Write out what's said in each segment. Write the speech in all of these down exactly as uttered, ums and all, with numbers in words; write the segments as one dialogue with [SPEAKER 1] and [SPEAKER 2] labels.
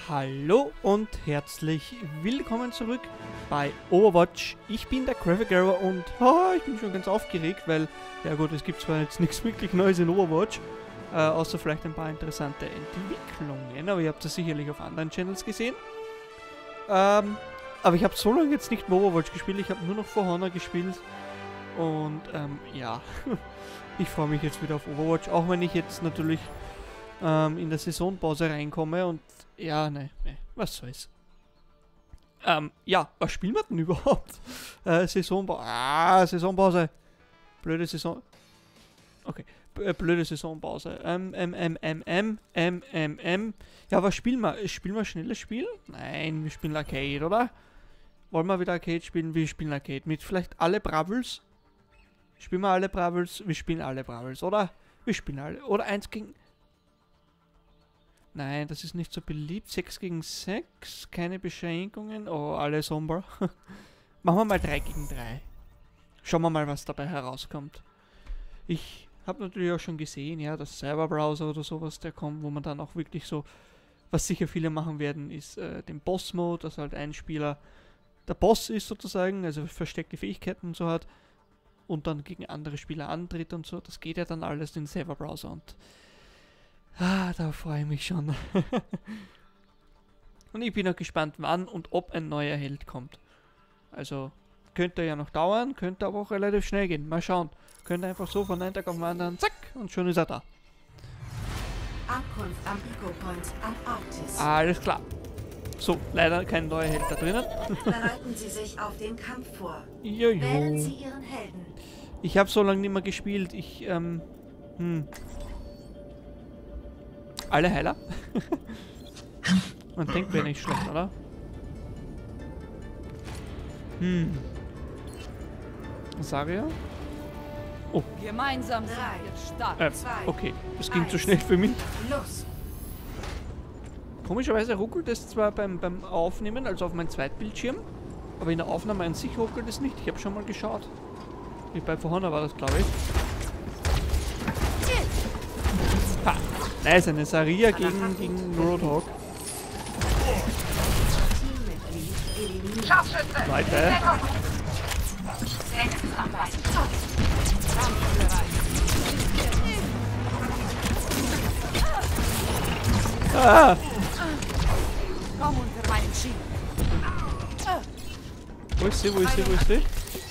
[SPEAKER 1] Hallo und herzlich willkommen zurück bei Overwatch. Ich bin der Graphic und oh, ich bin schon ganz aufgeregt, weil, ja gut, es gibt zwar jetzt nichts wirklich Neues in Overwatch, äh, außer vielleicht ein paar interessante Entwicklungen, aber ihr habt das sicherlich auf anderen Channels gesehen. Ähm, aber ich habe so lange jetzt nicht mehr Overwatch gespielt, ich habe nur noch For Honor gespielt und ähm, ja, ich freue mich jetzt wieder auf Overwatch, auch wenn ich jetzt natürlich ähm, in der Saisonpause reinkomme und ja, ne, ne, was soll's. Ähm, ja, was spielen wir denn überhaupt? Äh, Saisonpause. Ah, Saisonpause. Blöde Saison. Okay, B äh, blöde Saisonpause. Ähm, M, M, M, M, M, M, M. Ja, was spielen wir? Spielen wir ein schnelles Spiel? Nein, wir spielen Arcade, oder? Wollen wir wieder Arcade spielen? Wir spielen Arcade. Mit vielleicht alle Bravels? Spielen wir alle Bravels? Wir spielen alle Bravels, oder? Wir spielen alle. Oder eins gegen... Nein, das ist nicht so beliebt. sechs gegen sechs, keine Beschränkungen. Oh, alle Somber. Machen wir mal drei gegen drei. Schauen wir mal, was dabei herauskommt. Ich habe natürlich auch schon gesehen, ja, das Cyberbrowser oder sowas, der kommt, wo man dann auch wirklich so, was sicher viele machen werden, ist äh, den Boss-Mode, dass halt ein Spieler der Boss ist sozusagen, also versteckte Fähigkeiten und so hat und dann gegen andere Spieler antritt und so. Das geht ja dann alles in den Cyberbrowser und ah, da freue ich mich schon. Und ich bin auch gespannt, wann und ob ein neuer Held kommt. Also, könnte ja noch dauern, könnte aber auch relativ schnell gehen. Mal schauen. Könnte einfach so von einem Tag auf den anderen, zack, und schon ist er da.
[SPEAKER 2] Ankunft am Eco-Point am Arktis.
[SPEAKER 1] Alles klar. So, leider kein neuer Held da drinnen.
[SPEAKER 2] Bereiten Sie sich auf den Kampf vor.
[SPEAKER 1] Jojo.
[SPEAKER 2] Wählen Sie Ihren Helden.
[SPEAKER 1] Ich habe so lange nicht mehr gespielt. Ich, ähm, hm... Alle Heiler? Man denkt, wäre nicht schlecht, oder? Hm. Saria? Oh.
[SPEAKER 3] Gemeinsam sind wir stark.
[SPEAKER 1] Äh, okay. Das ging zu schnell für mich.
[SPEAKER 2] Los.
[SPEAKER 1] Komischerweise ruckelt es zwar beim, beim Aufnehmen, also auf meinem Zweitbildschirm, aber in der Aufnahme an sich ruckelt es nicht. Ich habe schon mal geschaut. Wie bei For Honor war das, glaube ich. Ha! Nice, eine Saria gegen, gegen Roadhog. Leute. Ah!
[SPEAKER 3] Komm unter meinen Schienen.
[SPEAKER 1] Wo ist sie, wo ist sie, wo ist sie?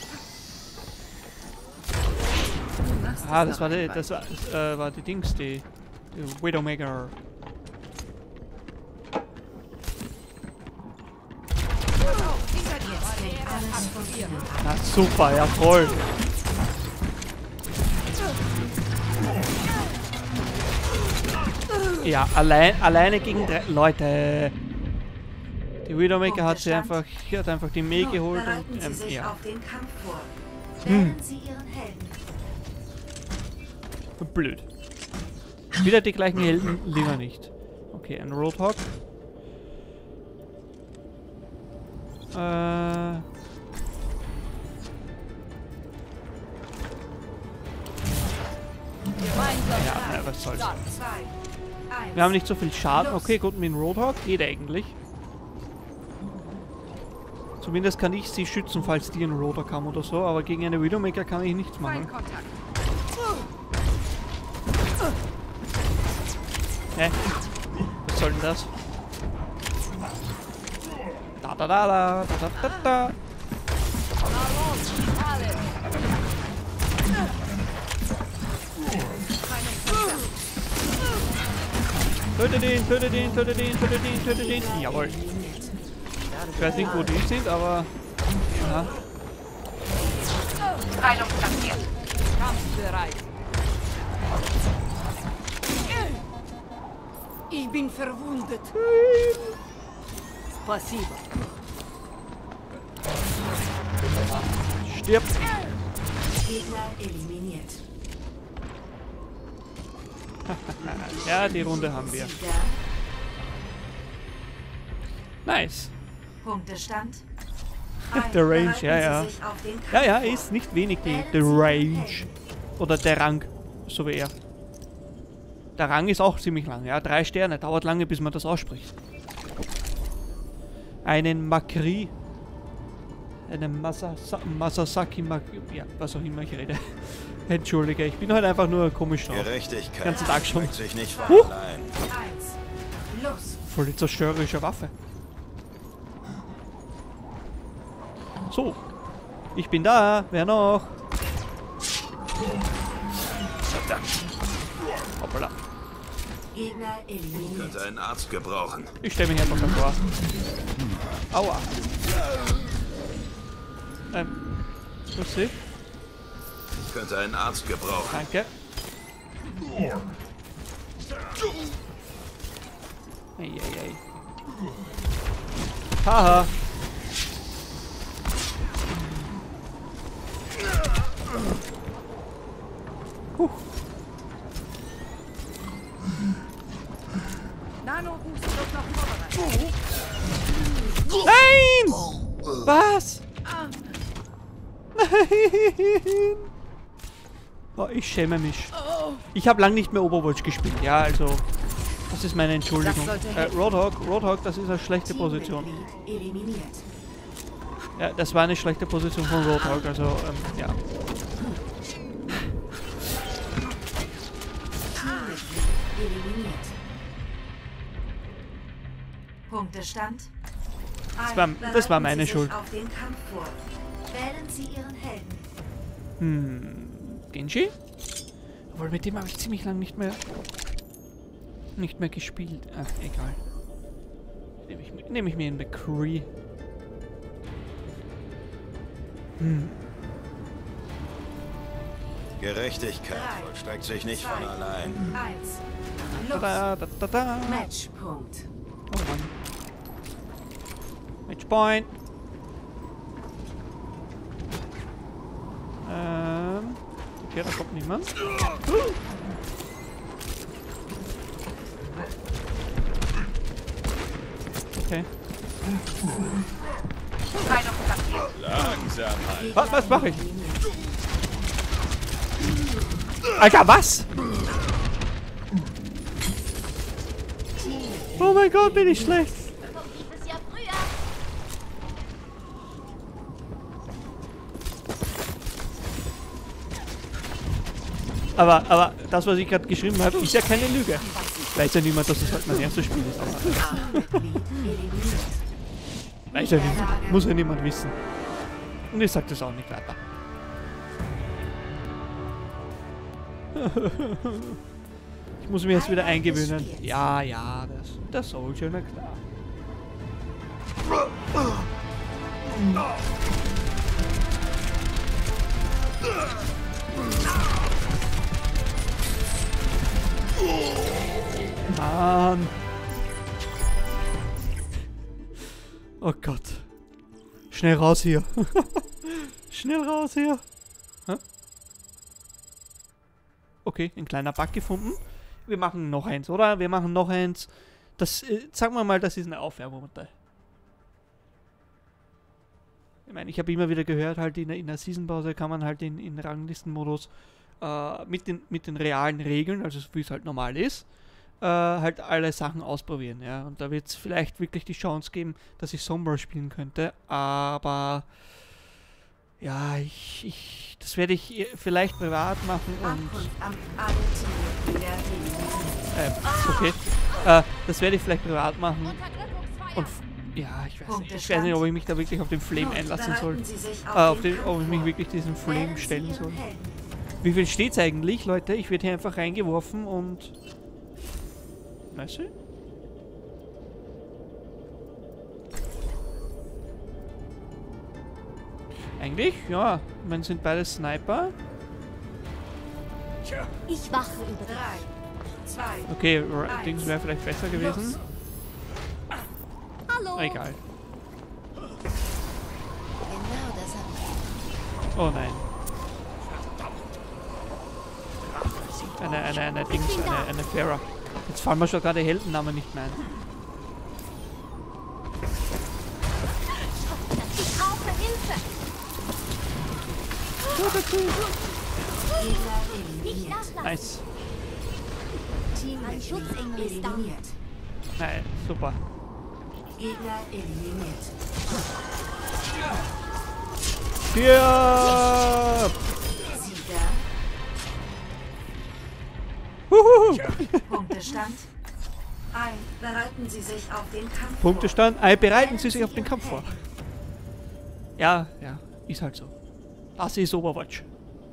[SPEAKER 1] Ah, das war die, das war, das, äh, war die Dings, die, die Widowmaker. Na super, ja voll. Ja, allein, alleine gegen drei Leute. Die Widowmaker hat sie einfach, hat einfach die Mäh geholt und ähm,
[SPEAKER 2] Sie
[SPEAKER 1] ja.
[SPEAKER 2] auf den Kampf vor.
[SPEAKER 1] Hm.
[SPEAKER 2] Wählen Sie Ihren Helden.
[SPEAKER 1] Blöd. Wieder die gleichen Helden, lieber nicht. Okay, ein Roadhog. Äh. Ja, na, was soll's. Wir haben nicht so viel Schaden. Okay, gut, mit dem Roadhog geht eigentlich. Zumindest kann ich sie schützen, falls die einen Roadhog haben oder so, aber gegen eine Widowmaker kann ich nichts machen. Hä? Was soll denn das? Da da da da da da da. Töte den, töte den, töte den, töte den, töte den. Jawohl. Ich weiß nicht, wo die sind, aber... Ja.
[SPEAKER 3] Heilung platziert. Kampfbereit. Ich bin verwundet. Spasiba.
[SPEAKER 1] Stirb.
[SPEAKER 2] Gegner eliminiert.
[SPEAKER 1] Ja, die Runde haben wir. Nice.
[SPEAKER 2] Punktestand.
[SPEAKER 1] Der Range, ja,
[SPEAKER 2] Bereiten
[SPEAKER 1] ja.
[SPEAKER 2] Sie sich auf den Kampf
[SPEAKER 1] Ja, ja,
[SPEAKER 2] vor.
[SPEAKER 1] ist nicht wenig die,
[SPEAKER 2] Wählen
[SPEAKER 1] die
[SPEAKER 2] Sie Ihren
[SPEAKER 1] Range.
[SPEAKER 2] Helden.
[SPEAKER 1] Oder der Rang, so wie er. Der Rang ist auch ziemlich lang, ja. Drei Sterne, dauert lange, bis man das ausspricht. einen Makri, einen Masasa Masasaki Makri, ja, was auch immer ich rede. Entschuldige, ich bin halt einfach nur komisch drauf.
[SPEAKER 4] Gerechtigkeit
[SPEAKER 1] Ganzen Tag schon.
[SPEAKER 4] schmeckt sich nicht von
[SPEAKER 1] Huch.
[SPEAKER 4] allein.
[SPEAKER 2] Eins. Los.
[SPEAKER 1] Voll die zerstörerische Waffe. So. Ich bin da. Wer noch?
[SPEAKER 4] Verdammt,
[SPEAKER 1] Hoppala.
[SPEAKER 2] Gegner eliminiert.
[SPEAKER 4] könnte einen Arzt gebrauchen.
[SPEAKER 1] Ich stelle mich einfach davor. Aua. Ähm. Was ist?
[SPEAKER 4] Könnte einen Arzt gebrauchen.
[SPEAKER 1] Danke. Eieiei. Haha. Huh.
[SPEAKER 3] Nano-Boost wird noch vorbereitet.
[SPEAKER 1] Nein! Was? Nein! Oh, ich schäme mich. Ich habe lang nicht mehr Overwatch gespielt. Ja, also, das ist meine Entschuldigung.
[SPEAKER 3] Das sollte
[SPEAKER 1] Äh,
[SPEAKER 3] helfen.
[SPEAKER 1] Roadhog, Roadhog, das ist eine schlechte Position.
[SPEAKER 2] Teammitglied eliminiert.
[SPEAKER 1] Ja, das war eine schlechte Position von Roadhog, also, ähm, ja.
[SPEAKER 2] Teammitglied eliminiert. Punktestand.
[SPEAKER 1] Das war- das war meine
[SPEAKER 2] Bereiten Sie sich
[SPEAKER 1] Schuld.
[SPEAKER 2] auf den Kampf vor. Wählen Sie Ihren Helden.
[SPEAKER 1] Hm, Genji? Obwohl, mit dem habe ich ziemlich lang nicht mehr nicht mehr gespielt. Ach, egal. Nehme ich, nehm ich mir einen McCree. Hm.
[SPEAKER 4] Gerechtigkeit
[SPEAKER 2] Drei,
[SPEAKER 4] vollstreckt sich nicht von
[SPEAKER 2] zwei,
[SPEAKER 4] allein.
[SPEAKER 2] Eins. Los.
[SPEAKER 1] Da, da, da, da.
[SPEAKER 2] Matchpunkt.
[SPEAKER 1] Oh Mann. Matchpoint. Ähm. Okay, da kommt niemand. Okay.
[SPEAKER 4] Langsam.
[SPEAKER 1] Was, was mache ich? Alter, was? Oh mein Gott, bin ich schlecht. Aber, aber das, was ich gerade geschrieben habe, ist ja keine Lüge. Weiß ja niemand, dass es halt mein erstes Spiel ist. Aber
[SPEAKER 2] Teammitglied eliminiert.
[SPEAKER 1] weiß ja niemand. Muss ja niemand wissen. Und ich sag das auch nicht weiter. Ich muss mich jetzt wieder eingewöhnen. Ja, ja, das, das soll schon, na klar. Mann. Oh Gott. Schnell raus hier. Schnell raus hier. Hä? Okay, ein kleiner Bug gefunden. Wir machen noch eins, oder? Wir machen noch eins. Das, äh, sagen wir mal, das ist eine Aufwärmrunde. Ich meine, ich habe immer wieder gehört, halt in, der- in der Seasonpause kann man halt in, in Ranglistenmodus äh, mit, den, mit den realen Regeln, also wie es halt normal ist, äh, halt alle Sachen ausprobieren, ja. Und da wird es vielleicht wirklich die Chance geben, dass ich Sombra spielen könnte, aber ja, ich, ich das werde ich eh vielleicht privat machen und
[SPEAKER 2] Ankunft am alle Teammitglieder eliminiert.
[SPEAKER 1] äh, okay. Äh, das werde ich vielleicht privat machen und f- ja, ich weiß nicht, ich weiß nicht, ob ich mich da wirklich auf den Flame
[SPEAKER 2] Nun
[SPEAKER 1] einlassen soll.
[SPEAKER 2] bereiten Sie sich
[SPEAKER 1] Äh, auf den,
[SPEAKER 2] Kampf
[SPEAKER 1] ob ich mich
[SPEAKER 2] vor.
[SPEAKER 1] wirklich diesem Flame
[SPEAKER 2] Wählen Sie
[SPEAKER 1] stellen
[SPEAKER 2] Ihren
[SPEAKER 1] soll.
[SPEAKER 2] Helden.
[SPEAKER 1] Wie viel steht's eigentlich, Leute? Ich werde hier einfach reingeworfen und... Weißt du? Eigentlich, ja. Ich meine, sind beide Sniper.
[SPEAKER 5] Ich wache über dich.
[SPEAKER 2] Drei, zwei,
[SPEAKER 1] Okay, R-
[SPEAKER 2] Eins.
[SPEAKER 1] Dings wäre vielleicht besser gewesen.
[SPEAKER 5] Hallo.
[SPEAKER 1] Egal.
[SPEAKER 5] Genau das hab ich.
[SPEAKER 1] Oh nein. Eine, eine, eine Dings, eine, eine Farah. Jetzt fallen mir schon gerade Heldennamen nicht mehr ein.
[SPEAKER 5] Ich brauche Hilfe.
[SPEAKER 2] Gegner
[SPEAKER 5] Nicht
[SPEAKER 2] eliminiert.
[SPEAKER 5] nachlassen.
[SPEAKER 1] Nice.
[SPEAKER 5] Mein Schutzengel
[SPEAKER 2] Teammitglied
[SPEAKER 5] ist da.
[SPEAKER 2] eliminiert.
[SPEAKER 1] Nein, super.
[SPEAKER 2] Gegner eliminiert.
[SPEAKER 1] Ja!
[SPEAKER 2] Sieger.
[SPEAKER 1] Huhuhu.
[SPEAKER 2] Punktestand. Ein. Bereiten Sie sich auf den Kampf
[SPEAKER 1] Punktestand. Ei, bereiten Sie sich auf den Kampf vor. Ja, ja, ist halt so. Das ist Overwatch.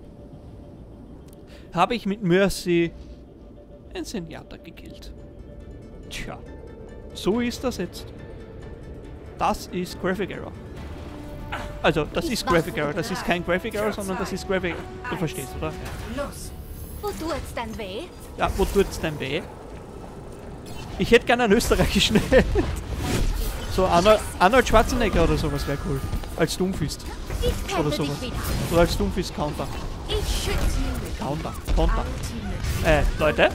[SPEAKER 1] Habe ich mit Mercy ein Zenyatta gekillt. Tja, so ist das jetzt. Das ist Graphic Error. Also, das ist Graphic Error. Das ist kein Graphic Error, sondern das ist Graphic Error. Du verstehst, oder?
[SPEAKER 2] Los.
[SPEAKER 5] Wo tut's denn weh?
[SPEAKER 1] Ja, wo tut's denn weh? Ich hätte gerne einen österreichischen. So Arnold, Arnold Schwarzenegger oder sowas wäre cool. Als Doomfist.
[SPEAKER 5] Ich
[SPEAKER 1] Oder
[SPEAKER 5] kämpfe
[SPEAKER 1] sowas.
[SPEAKER 5] dich wieder.
[SPEAKER 1] Oder als Doomfist Counter.
[SPEAKER 5] Ich schütze ihn.
[SPEAKER 1] Counter. Counter. Äh, Leute.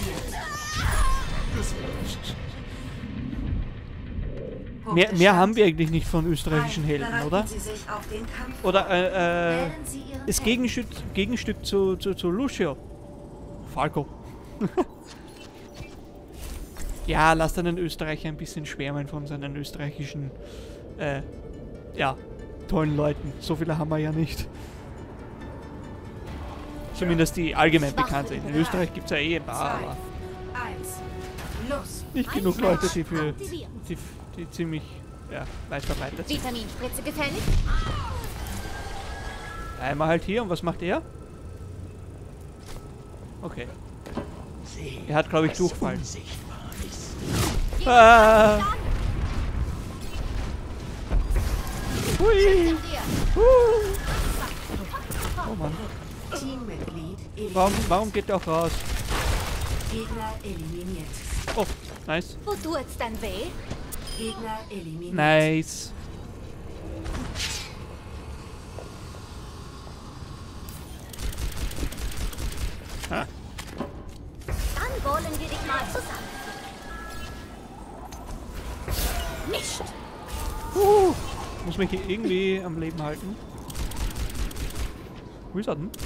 [SPEAKER 1] Mehr, mehr haben wir eigentlich nicht von österreichischen Helden, oder?
[SPEAKER 2] Sie sich auf den Kampf
[SPEAKER 1] Oder äh, äh,
[SPEAKER 5] Wählen Sie Ihren
[SPEAKER 1] das
[SPEAKER 5] Helden.
[SPEAKER 1] Gegenstück, Gegenstück zu, zu, zu Lucio. Falco. Ja, lasst einen Österreicher ein bisschen schwärmen von seinen österreichischen, äh, ja, tollen Leuten. So viele haben wir ja nicht. Zumindest die allgemein bekannt sind. In Österreich gibt es ja eh ein paar, aber
[SPEAKER 2] eins. Los.
[SPEAKER 1] nicht genug Leute, die für, die, die ziemlich, ja, weit verbreitet sind.
[SPEAKER 5] Vitaminspritze gefällig?
[SPEAKER 1] Einmal halt hier, und was macht er? Okay. Er hat, glaube ich, Durchfall. Ah. Hui. Uh. Oh Mann.
[SPEAKER 2] Teammitglied eliminiert.
[SPEAKER 1] Warum, warum geht der auch raus?
[SPEAKER 2] Gegner eliminiert.
[SPEAKER 1] Oh, nice.
[SPEAKER 5] Wo tut's denn weh?
[SPEAKER 2] Gegner eliminiert.
[SPEAKER 1] Nice. Ah.
[SPEAKER 5] Dann wollen wir dich mal zusammen. Nicht!
[SPEAKER 1] Uh. Muss mich hier irgendwie am Leben halten. Wo ist er denn?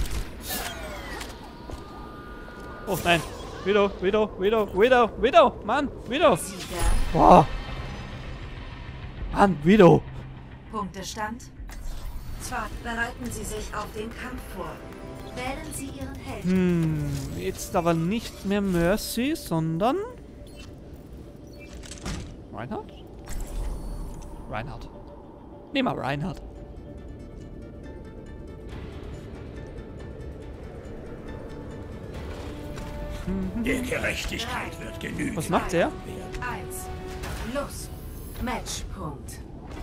[SPEAKER 1] Oh nein. Widow, Widow, Widow, Widow, Widow, Mann, Widow.
[SPEAKER 2] Sieger.
[SPEAKER 1] Boah. Mann, Widow.
[SPEAKER 2] Punktestand. Zwar bereiten Sie sich auf den Kampf vor. Wählen Sie Ihren Helden.
[SPEAKER 1] Hm, jetzt aber nicht mehr Mercy, sondern... Reinhardt? Reinhardt. Nehmen wir Reinhardt.
[SPEAKER 6] Der Gerechtigkeit wird genügen.
[SPEAKER 1] Was macht er?
[SPEAKER 2] Eins. Los. Matchpunkt.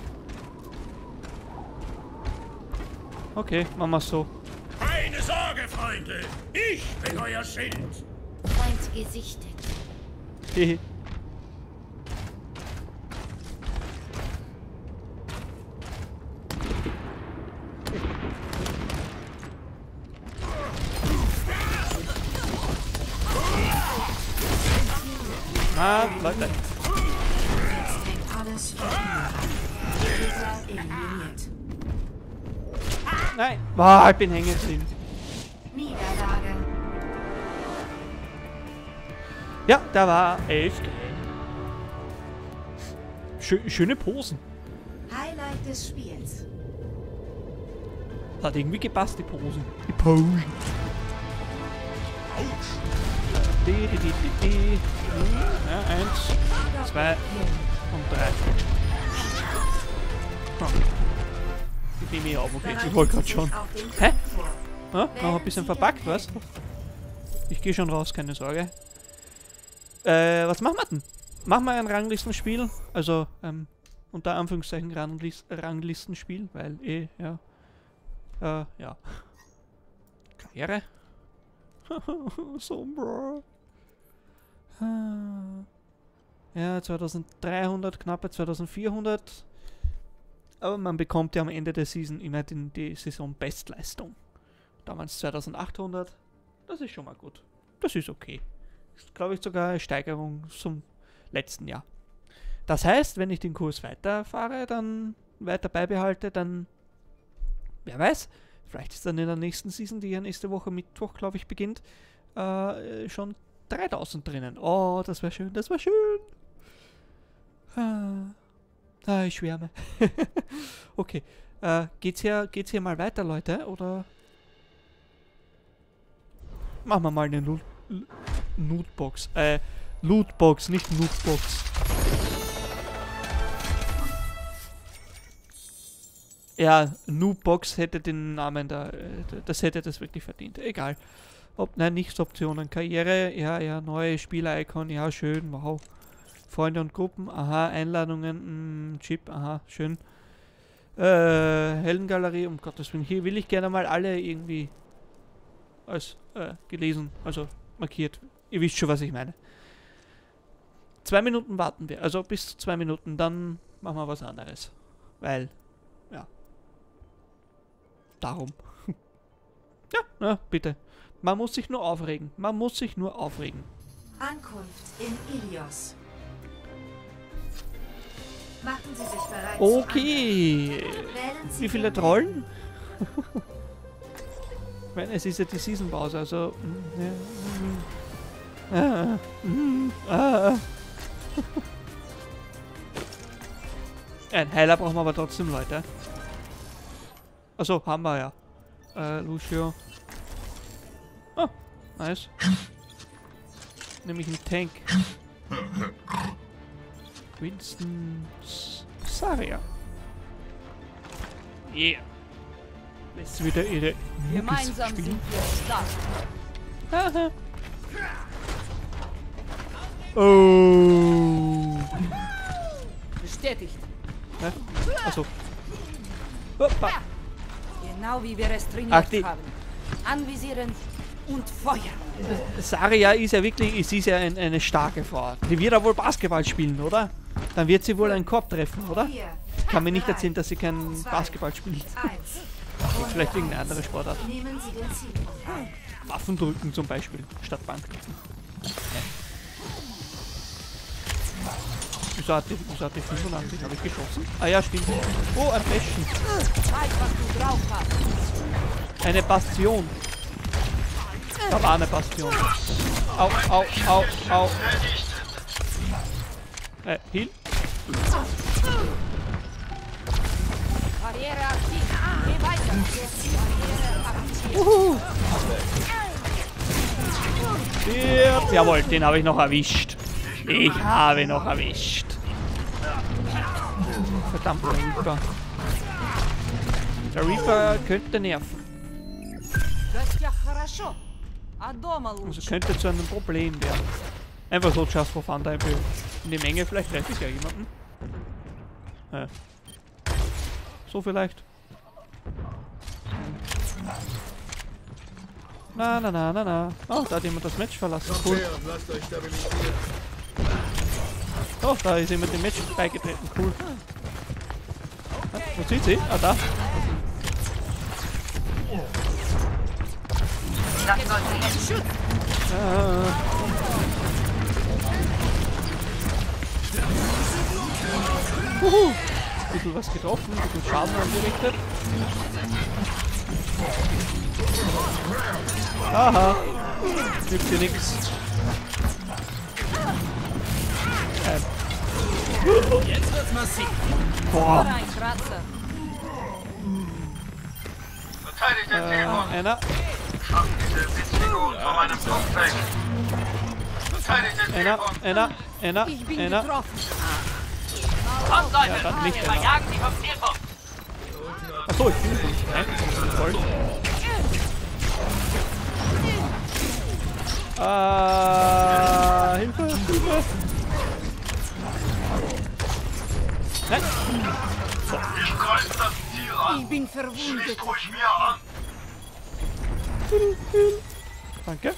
[SPEAKER 1] Okay, machen wir so.
[SPEAKER 6] Keine Sorge, Freunde. Ich bin euer Schild.
[SPEAKER 5] Feind gesichtet.
[SPEAKER 1] Hehe. Ah, Leute.
[SPEAKER 2] Jetzt hängt alles von Ihnen. Gegner eliminiert.
[SPEAKER 1] Nein. Boah, ich bin hängen geblieben.
[SPEAKER 2] Niederlage.
[SPEAKER 1] Ja, da war elf. Schö schöne Posen.
[SPEAKER 2] Highlight des Spiels.
[SPEAKER 1] Hat irgendwie gepasst, die Posen. Die Posen. Die, die, die, die, die. Ja, eins, zwei und drei. Oh. Ich nehme mich auf, okay, ich wollte gerade schon.
[SPEAKER 2] Auf den
[SPEAKER 1] Hä?
[SPEAKER 2] Kampf vor.
[SPEAKER 1] Ja, noch ein bisschen verpackt, was? Ich gehe schon raus, keine Sorge. Äh, was machen wir denn? Machen wir ein Ranglistenspiel? Also, ähm, unter Anführungszeichen Ranglis Ranglistenspiel, weil eh, ja. Äh, ja. Karriere? Sombra. Ja, zweitausenddreihundert, knappe zweitausendvierhundert. Aber man bekommt ja am Ende der Season immer den, die Saison-Bestleistung. Damals zweitausendachthundert. Das ist schon mal gut. Das ist okay. Ist, glaube ich, sogar eine Steigerung zum letzten Jahr. Das heißt, wenn ich den Kurs weiterfahre, dann weiter beibehalte, dann, wer weiß, vielleicht ist dann in der nächsten Season, die ja nächste Woche Mittwoch, glaube ich, beginnt, äh, schon dreitausend drinnen. Oh, das wäre schön, das wäre schön. Ah, ah ich schwärme. Okay. Äh, geht's hier, geht's hier mal weiter, Leute? Oder? Machen wir mal eine Loot, Lootbox. Äh, Lootbox, nicht Lootbox. Ja, Noobbox hätte den Namen da, das hätte das wirklich verdient. Egal. Ob, nein, nichts Optionen. Karriere, ja, ja, neue Spieler-Icon, ja, schön, wow. Freunde und Gruppen, aha, Einladungen, mh, Chip, aha, schön. Äh, Heldengalerie, um Gottes Willen, hier will ich gerne mal alle irgendwie als äh, gelesen, also markiert. Ihr wisst schon, was ich meine. Zwei Minuten warten wir, also bis zu zwei Minuten, dann machen wir was anderes. Weil, ja. Darum. Ja, na, bitte. Man muss sich nur aufregen. Man muss sich nur aufregen.
[SPEAKER 2] Ankunft in Ilios. Machen Sie sich bereit.
[SPEAKER 1] Okay.
[SPEAKER 2] Wählen Sie
[SPEAKER 1] Wie viele
[SPEAKER 2] den
[SPEAKER 1] Trollen? Ich meine, es ist ja die Season-Pause, also... Ja, mm, ah, ah. Ein Heiler brauchen wir aber trotzdem, Leute. Achso, haben wir ja. Äh, Lucio. Oh, nice. Nämlich ein Tank. Winston Saria. Yeah. Lässt wieder ihre Muckis
[SPEAKER 3] Gemeinsam
[SPEAKER 1] spielen.
[SPEAKER 3] sind wir stark.
[SPEAKER 1] Haha. Oh.
[SPEAKER 3] Bestätigt.
[SPEAKER 1] Hä? Achso. Hoppa.
[SPEAKER 3] Genau wie wir es trainiert
[SPEAKER 1] Ach, die-
[SPEAKER 3] haben. Anvisieren und Feuer.
[SPEAKER 1] Saria ist ja wirklich, sie ist ja ein, eine starke Frau. Die wird ja wohl Basketball spielen, oder? Dann wird sie wohl einen Korb treffen, oder?
[SPEAKER 2] Vier,
[SPEAKER 1] Kann mir nicht
[SPEAKER 2] drei,
[SPEAKER 1] erzählen, dass sie kein
[SPEAKER 2] zwei,
[SPEAKER 1] Basketball spielt.
[SPEAKER 2] eins.
[SPEAKER 1] Vielleicht irgendeine andere Sportart.
[SPEAKER 2] Nehmen Sie den Zielpunkt ein.
[SPEAKER 1] Waffen drücken zum Beispiel, statt Bankdrücken. Wieso hat die, wieso hat die fünfundachtzig? Habe ich geschossen? Ah ja, stimmt. Oh, ein Fläschchen.
[SPEAKER 3] Zeig, was du drauf hast.
[SPEAKER 1] Eine Bastion. Da war eine Bastion. Au, au, au, au. Äh, Heal?
[SPEAKER 3] Barriere aktiv. Geh weiter. Barriere aktiv.
[SPEAKER 1] Uhu. Stirb. Jawohl, den habe ich noch erwischt. Ich habe noch erwischt. Verdammt, der Reaper. Der Reaper könnte nerven.
[SPEAKER 3] Гостях хорошо. А дома
[SPEAKER 1] Also
[SPEAKER 3] лучше.
[SPEAKER 1] könnte zu einem Problem werden. Einfach so just for fun, da in die Menge, vielleicht treffe ich ja jemanden. Ja. So vielleicht. Na, na, na, na, na. Oh, da hat jemand das Match verlassen. Cool. Oh, da ist jemand dem Match beigetreten. Cool. Ah, wo sieht sie? Ah, da. Ah. Uhu. Bisschen was getroffen, bisschen Schaden angerichtet. Aha. Hilft hier nix. Ähm.
[SPEAKER 6] Jetzt wird's massiv.
[SPEAKER 1] Boah.
[SPEAKER 3] Ein Kratzer.
[SPEAKER 1] Äh, einer. Einer, einer, einer,
[SPEAKER 3] Ich bin
[SPEAKER 1] einer.
[SPEAKER 3] getroffen.
[SPEAKER 7] Kommt, Leute,
[SPEAKER 1] Ja, dann nicht
[SPEAKER 7] wir
[SPEAKER 1] einer.
[SPEAKER 7] verjagen sie vom Zielpunkt.
[SPEAKER 1] Achso, ich bin nicht. Nein, toll. Ah, Hilfe, Hilfe. Nein.
[SPEAKER 3] Ich bin verwundet.
[SPEAKER 1] Danke.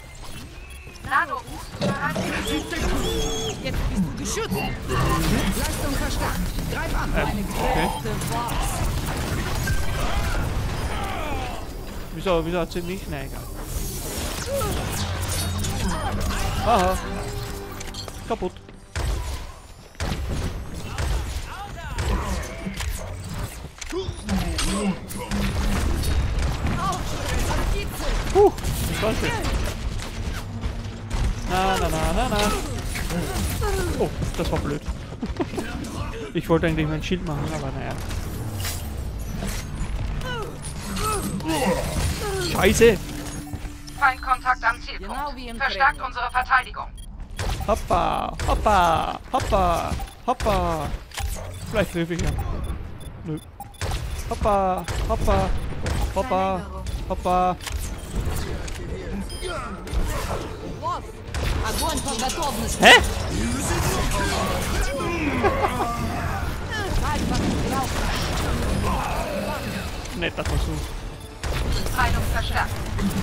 [SPEAKER 3] Jetzt bist du geschützt. Leistung verstärkt. Greif an.
[SPEAKER 1] Äh,
[SPEAKER 3] Eine
[SPEAKER 1] okay.
[SPEAKER 3] Kräfte war.
[SPEAKER 1] Wieso, wieso hat sie nicht? Nein, egal. Aha. Kaputt. Puh, das war's jetzt. Na, na, na, na, na. Oh, das war blöd. Ich wollte eigentlich mein Schild machen, aber naja. Scheiße!
[SPEAKER 7] Feindkontakt am Zielpunkt.
[SPEAKER 3] Genau wie im
[SPEAKER 7] Verstärkt
[SPEAKER 3] Training.
[SPEAKER 7] unsere Verteidigung.
[SPEAKER 1] Hoppa! Hoppa! Hoppa! Hoppa! Vielleicht treffe ich ja. Nö. Hoppa! Hoppa! Hoppa! Hoppa!
[SPEAKER 3] Босс, огонь по готовности.
[SPEAKER 1] Hä? Netter Versuch.
[SPEAKER 7] Heilung verstärkt.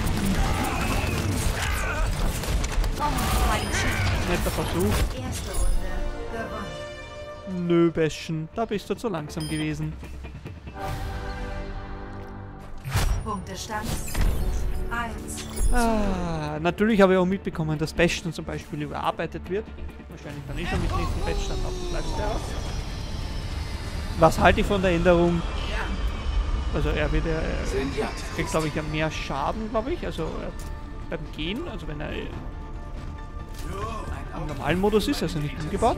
[SPEAKER 1] Netter Versuch.
[SPEAKER 2] Erste Runde gewonnen.
[SPEAKER 1] Nö, Beschen. Da bist du zu langsam gewesen.
[SPEAKER 2] Punktestand eins.
[SPEAKER 1] Ah, natürlich habe ich auch mitbekommen, dass Bastion zum Beispiel überarbeitet wird. Wahrscheinlich dann eh schon mit dem nächsten Patch dann auf dem Lifestyle. Was halte ich von der Änderung? Also er wird ja, er kriegt glaube ich ja mehr Schaden, glaube ich, also äh, beim Gehen, also wenn er äh, im normalen Modus ist, also nicht umgebaut.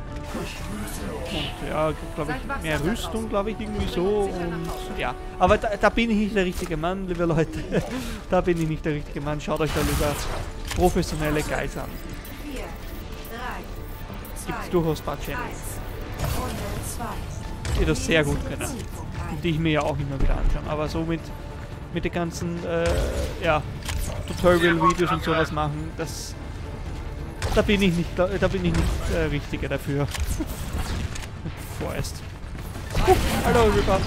[SPEAKER 1] Und ja, glaube ich, mehr Rüstung, glaube ich, irgendwie so und ja. Aber da, da bin ich nicht der richtige Mann, liebe Leute. Da bin ich nicht der richtige Mann. Schaut euch da lieber professionelle Guys an.
[SPEAKER 2] vier, drei,
[SPEAKER 1] Gibt es
[SPEAKER 2] zwei,
[SPEAKER 1] durchaus ein paar Channels,
[SPEAKER 2] eins. Runde zwei.
[SPEAKER 1] die das sehr gut können. Und die ich mir ja auch immer wieder anschaue. Aber so mit, mit den ganzen äh, ja, Tutorial-Videos und sowas machen, das da bin ich nicht, da, da bin ich nicht der äh, Richtige dafür. Vorerst. Uh, hallo, Ripper.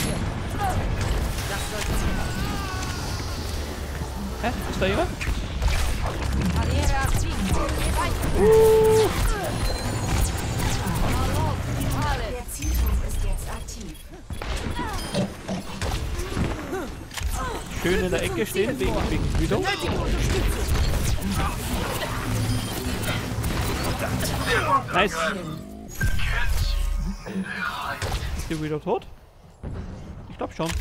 [SPEAKER 1] Hä? Ist da jemand?
[SPEAKER 3] Barriere aktiv.
[SPEAKER 1] Uh,
[SPEAKER 2] Der Zielpunkt ist jetzt aktiv.
[SPEAKER 1] schön in der Ecke stehen, wegen, wegen Widow. Nice. Ist die Widow tot? Ich glaube schon.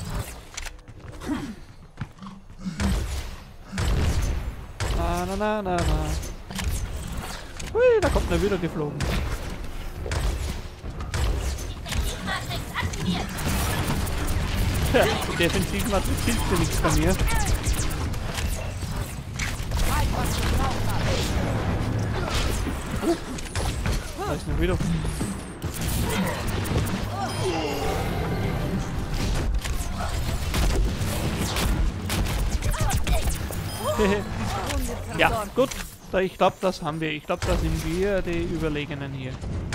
[SPEAKER 1] Na na na na na. Hui, da kommt eine Widow geflogen. Tja, die Defensivmatrix hilft für nichts bei mir. Da ist eine Widow. Ja, gut. Da, ich glaube, das haben wir. Ich glaube, da sind wir die Überlegenen hier.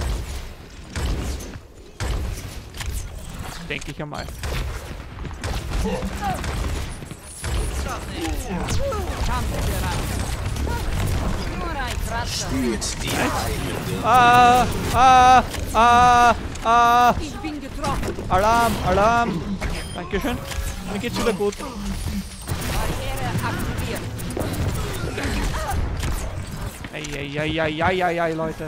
[SPEAKER 1] Denke ich einmal.
[SPEAKER 4] Spürt die heilende
[SPEAKER 1] Ah, ah, ah, ah.
[SPEAKER 3] Ich bin getroffen.
[SPEAKER 1] Alarm, Alarm. Dankeschön. Mir geht's wieder gut.
[SPEAKER 3] Barriere aktiviert.
[SPEAKER 1] Eieieiei, Leute.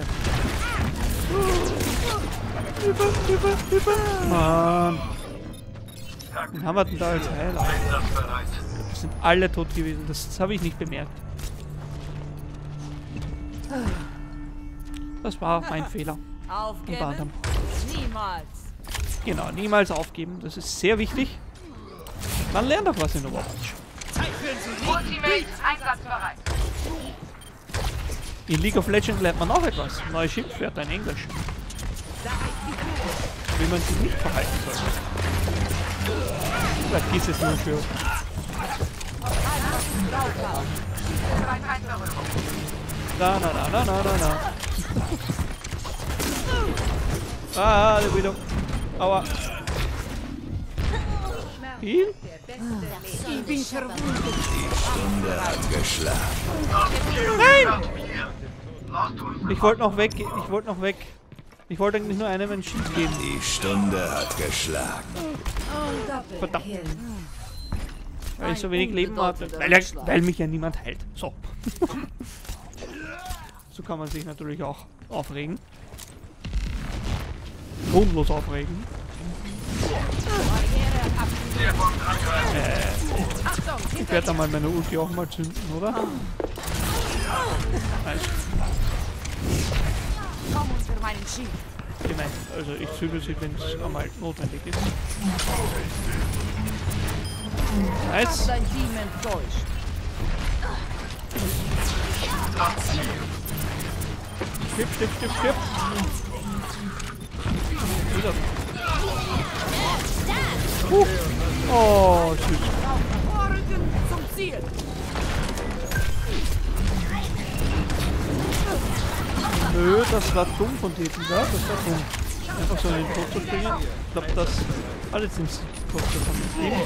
[SPEAKER 1] Über, über, über. Mann. Wen haben wir denn da als Heiler? Das sind alle tot gewesen. Das, das habe ich nicht bemerkt. Das war mein Fehler. Unter
[SPEAKER 3] Aufgeben?
[SPEAKER 1] anderem.
[SPEAKER 3] Niemals.
[SPEAKER 1] Genau, niemals aufgeben. Das ist sehr wichtig. Man lernt doch was in Overwatch.
[SPEAKER 7] Ultimate einsatzbereit.
[SPEAKER 1] In League of Legends lernt man auch etwas. Neue Schimpfwörter in Englisch. Wie man sich nicht verhalten soll. Vielleicht ist es nur für... Na, na, na, na, na, na, na. Ah, der Widow. Aua. Heal?
[SPEAKER 3] Ich bin verwundet.
[SPEAKER 4] Stunde hat geschlagen.
[SPEAKER 1] Nein! Ich wollte noch weg. Ich wollte noch weg. Ich wollte eigentlich nur einem ein Schild geben.
[SPEAKER 4] Die Stunde hat geschlagen.
[SPEAKER 1] Verdammt.
[SPEAKER 2] Doppelkill.
[SPEAKER 1] Weil ich so wenig Leben hatte. Weil, er, weil mich ja niemand heilt. So. So kann man sich natürlich auch aufregen. Grundlos aufregen. Äh,
[SPEAKER 3] Achtung,
[SPEAKER 1] ich
[SPEAKER 3] hinter
[SPEAKER 1] werde da mal meine Ulti auch mal zünden, oder? Nice.
[SPEAKER 3] Komm uns für meinen Schild.
[SPEAKER 1] gemeint. Also ich züge sie, wenn es einmal notwendig ist. Nice.
[SPEAKER 3] Hast dein Team enttäuscht.
[SPEAKER 1] Stirb, stirb, stirb, stirb. Wieder. Uh. Oh, süß.
[SPEAKER 3] Morgen zum Ziel.
[SPEAKER 1] Nö, das war dumm von denen da, das war dumm. Einfach so in den Tod zu springen. Ich glaube, das alle sind Kosten von dem Leben.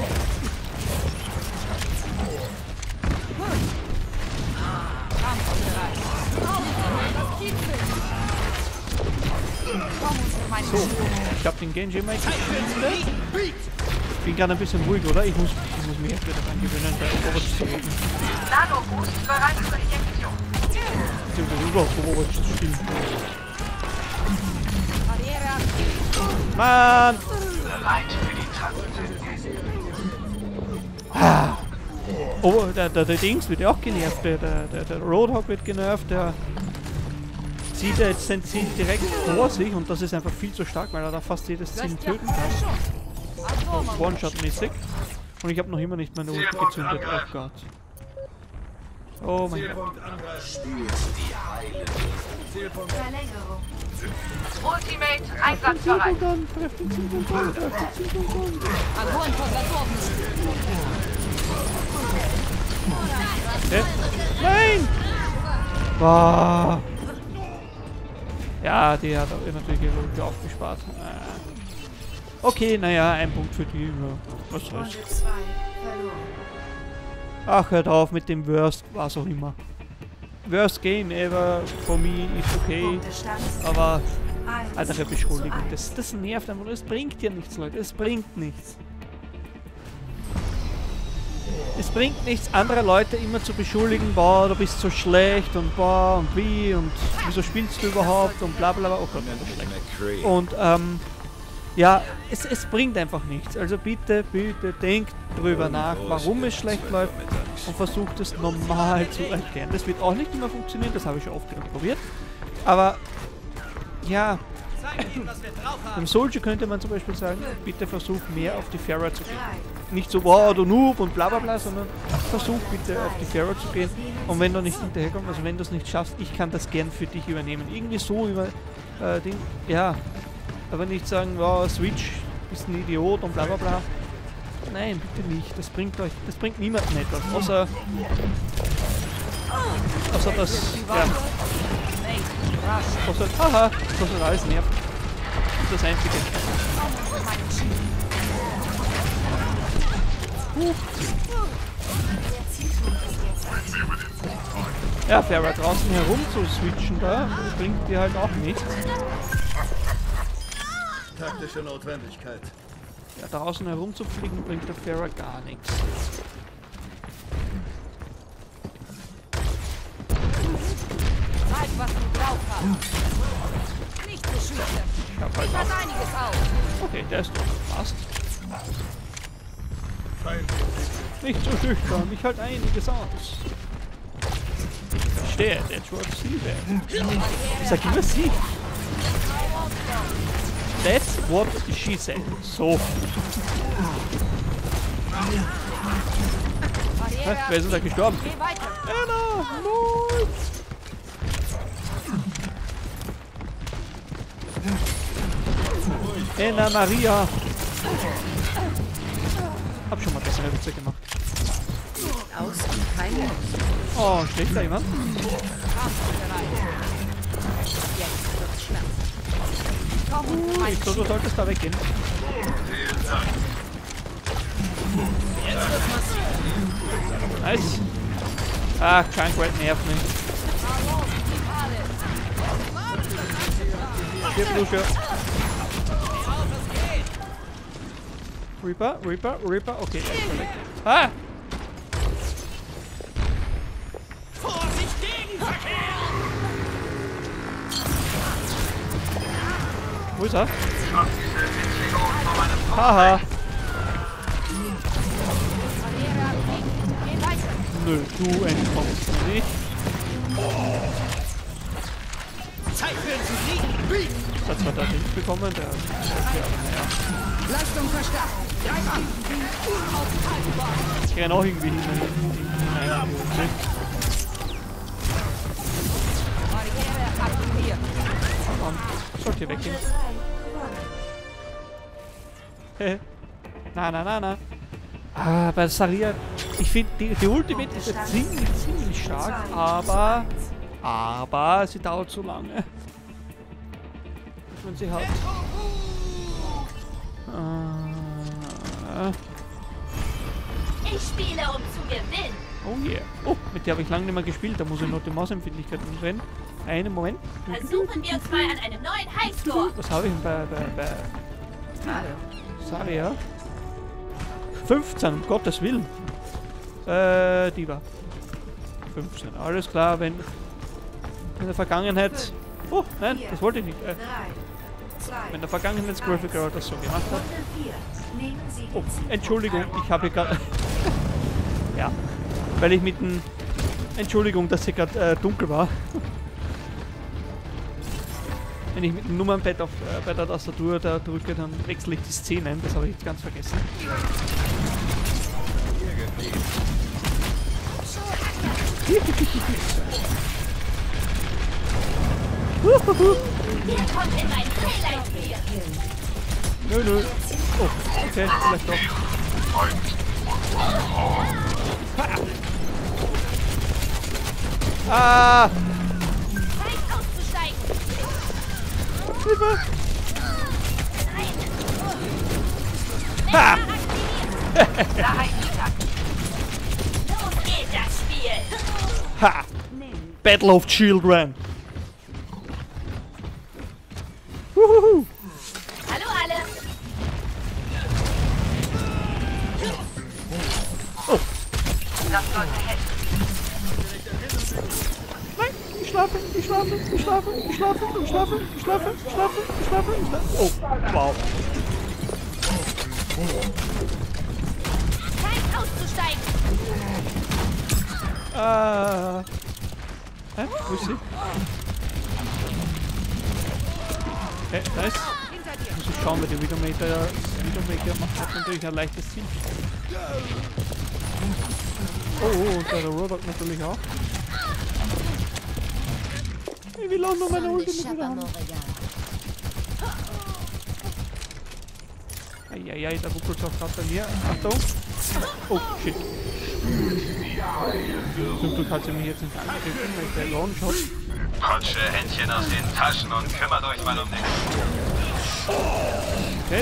[SPEAKER 1] So, ich habe den Genji mal gespielt. Ich bin gerade ein bisschen ruhig, oder? Ich muss, ich muss mich wieder daran gewöhnen, bei Overwatch zu reden.
[SPEAKER 7] Nano-Boost bereit zur Injektion.
[SPEAKER 1] Beziehungsweise überhaupt Overwatch zu spielen. Mann!
[SPEAKER 6] Bereit für die Transition.
[SPEAKER 1] Ah. Oh, der, der, der Dings wird ja auch genervt. Der, der, der Roadhog wird genervt. Der zieht ja jetzt sein Ziel direkt vor sich und das ist einfach viel zu stark, weil er da fast jedes Ziel töten kann. One-Shot-mäßig. Und ich habe noch immer nicht meine Ult gezündet. Oh Gott. Oh mein Gott.
[SPEAKER 2] Verlängerung.
[SPEAKER 7] Ultimate einsatzbereit.
[SPEAKER 1] Hä? Nein! Ah. Ja, die hat auch natürlich ihre Ult aufgespart. Okay, naja, ein Punkt für die. Ja. Was soll's.
[SPEAKER 2] Runde zwei verloren.
[SPEAKER 1] Ach, hört auf mit dem Worst, was auch immer. Worst Game ever for me is okay,
[SPEAKER 2] Punktestand
[SPEAKER 1] aber
[SPEAKER 2] eins
[SPEAKER 1] andere
[SPEAKER 2] zu
[SPEAKER 1] Beschuldigung,
[SPEAKER 2] eins.
[SPEAKER 1] das, das nervt einfach, es bringt ja nichts, Leute, es bringt nichts. Es bringt nichts, andere Leute immer zu beschuldigen, boah, du bist so schlecht und boah und wie und wieso spielst du überhaupt und bla bla bla, oh Gott, ja, das ist schlecht. Und ähm, ja, es, es bringt einfach nichts. Also bitte, bitte denkt drüber nach, warum es schlecht läuft und versucht es normal zu erklären. Das wird auch nicht immer funktionieren, das habe ich schon oft genug probiert. Aber ja, beim Soldier könnte man zum Beispiel sagen, bitte versuch mehr auf die Pharah zu gehen. Nicht so, wow, du Noob und bla bla bla, sondern versuch bitte auf die Pharah zu gehen. Und wenn du nicht hinterherkommst, also wenn du es nicht schaffst, ich kann das gern für dich übernehmen. Irgendwie so über äh, Ding, ja. Aber nicht sagen, wow, Switch ist ein Idiot und bla bla bla. Nein, bitte nicht. Das bringt euch, das bringt niemandem etwas. Außer, außer das, ja. Außer, haha, das ist alles nervt. Das ist das Einzige. Uh. Ja, Pharah draußen herum zu switchen da, bringt dir halt auch nichts.
[SPEAKER 6] Taktische Notwendigkeit.
[SPEAKER 1] Ja, draußen herumzufliegen bringt der Pharah gar nichts.
[SPEAKER 3] Zeig, was du drauf hast. Nicht so schüchtern.
[SPEAKER 1] Ich hab halt
[SPEAKER 3] Ich halte
[SPEAKER 1] auch.
[SPEAKER 3] einiges auf.
[SPEAKER 1] Okay, der ist doch fast. Nicht so schüchtern, ich halt einiges aus. Ich verstehe, that's what she said. Ich sag immer sie. That's what she said. So.
[SPEAKER 3] Barriere.
[SPEAKER 1] Wer ist da gestorben?
[SPEAKER 3] Geh weiter.
[SPEAKER 1] Anna! Nein! Anna Maria! Hab schon mal bessere Witze gemacht.
[SPEAKER 3] Außen keine.
[SPEAKER 1] Oh, schlägt da jemand?
[SPEAKER 3] Jetzt wird's schmerzen. Komm und mein
[SPEAKER 1] Ich glaube, du solltest da weggehen. Nice. Ach, Junkrat nervt mich. Hier, Lucia. Reaper, Reaper, Reaper. Okay, er ist verreckt. Ah!
[SPEAKER 6] Vorsicht gegen Verkehr!
[SPEAKER 1] Wo ist er? Haha.
[SPEAKER 3] Geh weiter.
[SPEAKER 1] Nö, du entkommst nicht.
[SPEAKER 6] Zeit für den Sieg!
[SPEAKER 1] Das hat zwar da nicht bekommen, der... Okay, aber naja.
[SPEAKER 3] Leistung verstärkt. Greif an.
[SPEAKER 1] Ich kann auch irgendwie hin. Nein,
[SPEAKER 3] Barriere aktiviert.
[SPEAKER 1] sollte hier weggehen. Hehe. Na, na, na, na. Ah, bei Saria, ich finde, die, die Ultimate ist ja ziemlich, ziemlich stark, aber... Aber sie dauert so lange. Dass man sie hat. Äh,
[SPEAKER 5] Ich spiele, um zu gewinnen.
[SPEAKER 1] oh yeah. Oh, mit der habe ich lange nicht mehr gespielt, da muss ich noch die Mausempfindlichkeit umdrehen. Einen Moment.
[SPEAKER 5] Versuchen wir uns mal an einem neuen Highscore.
[SPEAKER 1] Was habe ich denn bei, bei, bei Saria? fünfzehn, um Gottes Willen. Äh, die war. fünfzehn, alles klar, wenn in der Vergangenheit... Oh, nein, das wollte ich nicht. Äh, wenn in der Vergangenheit Graphic Girl das so gemacht hat. Oh, Entschuldigung, ich habe gerade... ja, weil ich mit dem... Entschuldigung, dass hier gerade äh, dunkel war. Wenn ich mit dem Nummernpad auf, äh, bei der Tastatur da drücke, dann wechsle ich die Szenen. Das habe ich jetzt ganz vergessen.
[SPEAKER 5] Hier kommt in mein Highlight-Spiel.
[SPEAKER 1] Nö, nö. Oh, okay, vielleicht doch. Ah!
[SPEAKER 5] Zeit auszusteigen.
[SPEAKER 1] Hilfe!
[SPEAKER 5] Nein.
[SPEAKER 1] Ha!
[SPEAKER 5] Los geht das Spiel.
[SPEAKER 1] Ha! Battle of Children! Wuhuhu!
[SPEAKER 5] Hallo alle.
[SPEAKER 7] Das sollte helfen.
[SPEAKER 1] Nein, ich schlafe, ich schlafe, ich schlafe, ich schlafe, ich schlafe, ich schlafe, ich schlafe, ich schlafe, ich schlafe. Oh, wow.
[SPEAKER 5] Zeit auszusteigen.
[SPEAKER 1] Äh. Hä? Wo ist sie? Okay, da ist. Muss ich schauen, weil der Widowmaker, Widowmaker macht das natürlich ein leichtes Ziel. Oh, oh, und der Robot natürlich auch. Ich will auch noch meine Ultimate wieder haben. Eieiei, da ruckelt es auch gerade bei mir. Achtung! Oh, shit. Zum Glück hat sie mich jetzt nicht angegriffen, weil ich der Lawn schaut.
[SPEAKER 8] Rutsche Händchen aus den Taschen und kümmert euch mal um den.
[SPEAKER 1] Okay.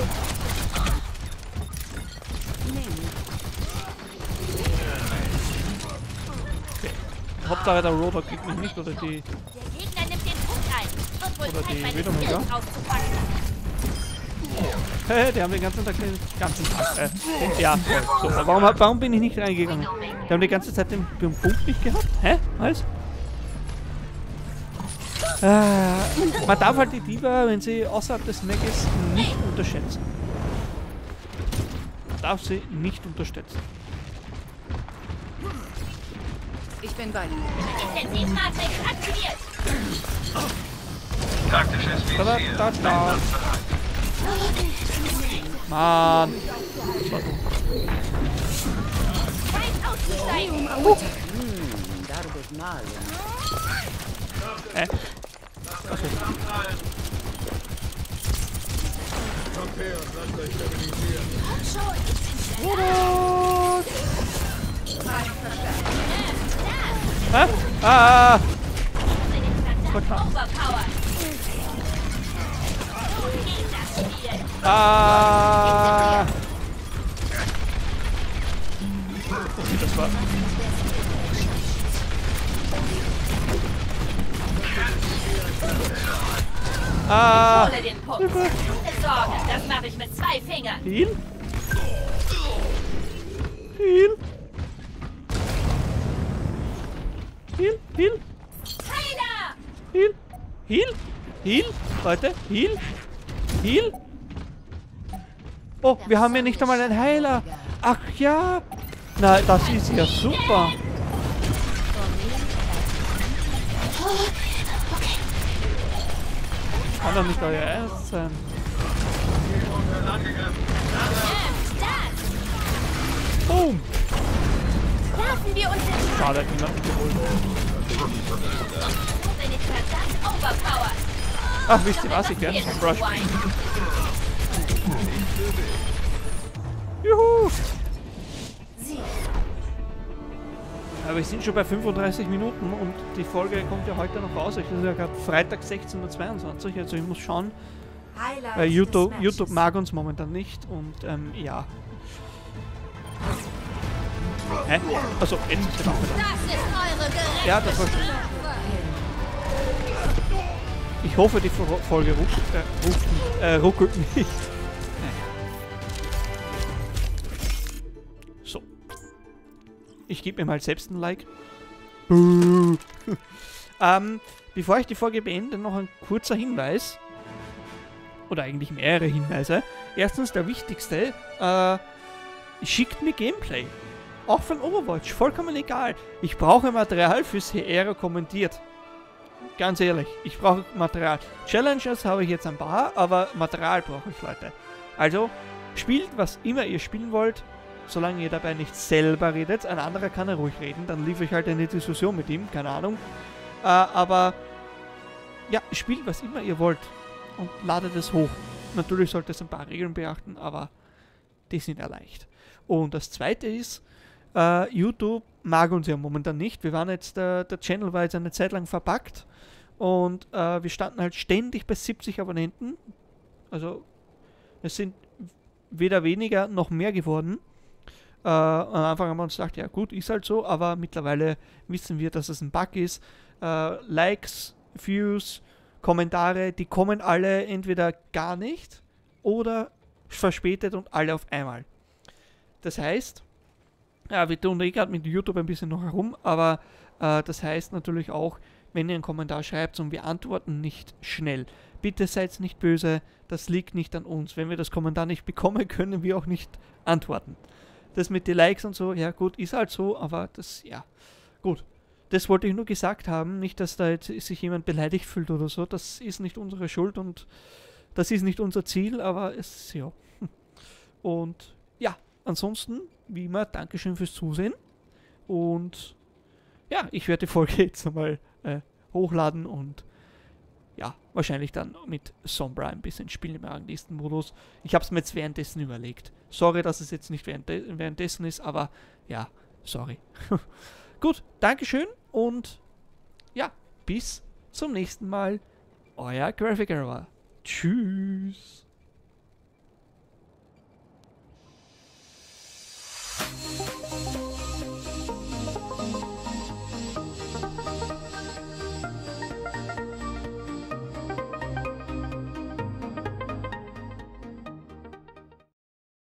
[SPEAKER 1] Okay. Hauptsache der Rotor kriegt mich nicht, oder die...
[SPEAKER 5] Der Gegner nimmt den Punkt ein. Wird wohl
[SPEAKER 1] Oder
[SPEAKER 5] Zeit,
[SPEAKER 1] die
[SPEAKER 5] meine
[SPEAKER 1] Widowmaker.
[SPEAKER 5] Skills auszupacken.
[SPEAKER 1] Hä, die haben den ganzen Tag den ganzen Tag. Äh, ja, so, warum, warum bin ich nicht reingegangen? Die haben die ganze Zeit den, den Punkt nicht gehabt? Hä? Was? Äh, man darf halt die Diva, wenn sie außerhalb des Mac ist, nicht unterschätzen. Man darf sie nicht unterschätzen.
[SPEAKER 3] Ich bin bei dir.
[SPEAKER 5] Intensivmatrix aktiviert.
[SPEAKER 8] Taktisches
[SPEAKER 1] Da, da,
[SPEAKER 8] Visier.
[SPEAKER 1] da, da. Mann.
[SPEAKER 5] Zeit auszusteigen.
[SPEAKER 1] Hä? Achso. Robot! Hä? Ah!
[SPEAKER 5] Overpower. Geht das Spiel.
[SPEAKER 1] Ah! Okay, das war... Ah!
[SPEAKER 5] Hole den Punkt. Keine Sorge, das mache ich mit zwei Fingern.
[SPEAKER 1] Heal? Heal? Heal? Heal?
[SPEAKER 5] Heiler!
[SPEAKER 1] Heal? Heal? Heal? Leute, Heal? Heal? Oh, wir haben ja nicht einmal einen Heiler. Ach ja. Na, das ist ja super. Kann doch nicht euer Ernst sein. Boom!
[SPEAKER 5] Werfen wir uns in
[SPEAKER 1] Schade, hat niemand geholt.
[SPEAKER 5] bin ich verdammt overpowered.
[SPEAKER 1] Ach, wisst ihr was? Ich werde zum Brush. Juhu!
[SPEAKER 2] Sie.
[SPEAKER 1] Aber wir sind schon bei fünfunddreißig Minuten und die Folge kommt ja heute noch raus. Es ist ja gerade Freitag sechzehn Uhr zweiundzwanzig, also ich muss schauen.
[SPEAKER 2] Highlight
[SPEAKER 1] Weil
[SPEAKER 2] des
[SPEAKER 1] YouTube,
[SPEAKER 2] Matches.
[SPEAKER 1] YouTube mag uns momentan nicht und ähm, ja. Hä? Also, jetzt ist die Waffe da.
[SPEAKER 5] Das ist eure gerechte
[SPEAKER 1] Ja, das war schon. Ich hoffe, die Fo- Folge ruckelt, äh, ruckelt, äh, ruckelt nicht. So. Ich gebe mir mal selbst ein Like. Buh. ähm, bevor ich die Folge beende, noch ein kurzer Hinweis. Oder eigentlich mehrere Hinweise. Erstens, der wichtigste, äh, schickt mir Gameplay. Auch von Overwatch, vollkommen egal. Ich brauche Material fürs Hero kommentiert. Ganz ehrlich, ich brauche Material. Challenges habe ich jetzt ein paar, aber Material brauche ich, Leute. Also, spielt, was immer ihr spielen wollt, solange ihr dabei nicht selber redet. Ein anderer kann ja ruhig reden, dann liefere ich halt eine Diskussion mit ihm, keine Ahnung. Äh, aber, ja, spielt, was immer ihr wollt und ladet es hoch. Natürlich sollte es ein paar Regeln beachten, aber die sind ja leicht. Und das zweite ist, Uh, YouTube mag uns ja momentan nicht. Wir waren jetzt, uh, der Channel war jetzt eine Zeit lang verpackt und uh, wir standen halt ständig bei siebzig Abonnenten. Also es sind weder weniger noch mehr geworden. Uh, am Anfang haben wir uns gedacht, ja gut, ist halt so, aber mittlerweile wissen wir, dass es ein Bug ist. Uh, Likes, Views, Kommentare, die kommen alle entweder gar nicht oder verspätet und alle auf einmal. Das heißt, ja, wir tun eh gerade mit YouTube ein bisschen noch herum, aber äh, das heißt natürlich auch, wenn ihr einen Kommentar schreibt und wir antworten nicht schnell. Bitte seid nicht böse, das liegt nicht an uns. Wenn wir das Kommentar nicht bekommen, können wir auch nicht antworten. Das mit den Likes und so, ja gut, ist halt so, aber das, ja, gut. Das wollte ich nur gesagt haben, nicht, dass da jetzt sich jemand beleidigt fühlt oder so. Das ist nicht unsere Schuld und das ist nicht unser Ziel, aber es, ja. Und ja, ansonsten, wie immer, Dankeschön fürs Zusehen. Und ja, ich werde die Folge jetzt nochmal äh, hochladen und ja, wahrscheinlich dann mit Sombra ein bisschen spielen im Ranglistenmodus. Ich habe es mir jetzt währenddessen überlegt. Sorry, dass es jetzt nicht während währenddessen ist, aber ja, sorry. Gut, Dankeschön und ja, bis zum nächsten Mal. Euer Graphic Error. Tschüss.